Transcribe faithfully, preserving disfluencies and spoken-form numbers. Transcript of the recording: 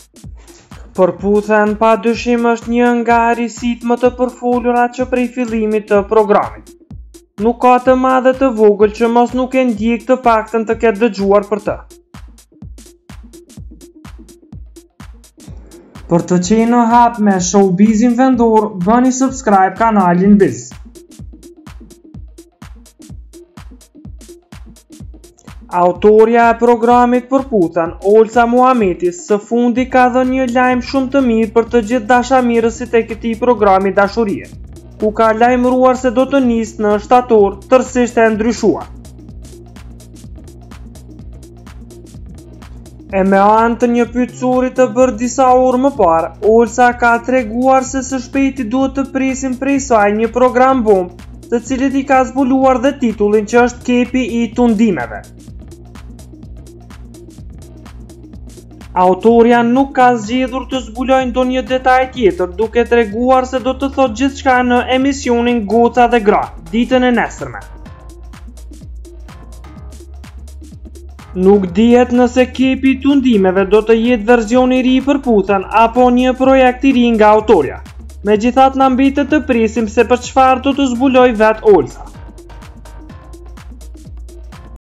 Përputhen pa dyshim është një nga risitë më të përfolura që prej fillimit të programit. Nuk ka të madhe të vogël që mos nuk e ndjek të paktën të ketë dëgjuar për të. Për të qenë në hap me showbizin vendor, bëni subscribe kanalin Biz. Autorja e programit përputhen, Olsa Muhameti, së fundi ka dhënë një lajm shumë të mirë për të gjithë dashamirësit e këtij programi dashurie, ku ka lajmëruar se do të nisë në shtator, tërësisht e ndryshuar. E me anë të një pyetësuri të bërë disa orë më parë, Olsa ka treguar se së shpejti duhet të presim prej saj një program bomb, të cilit i ka zbuluar dhe titullin që është Kepi i Tundimeve. Autorja nuk ka zgjedhur të zbulojë ndonjë detaj tjetër, duke treguar se do të thotë gjithçka në emisionin Goca dhe Gra, ditën e nesërme. Nuk dihet nëse Kepi i Tundimeve do të jetë verzioni i ri i përputhen apo një projekt i ri nga autorja. Megjithatë na mbetet të presim se për çfarë do të zbulojë vetë Olsa.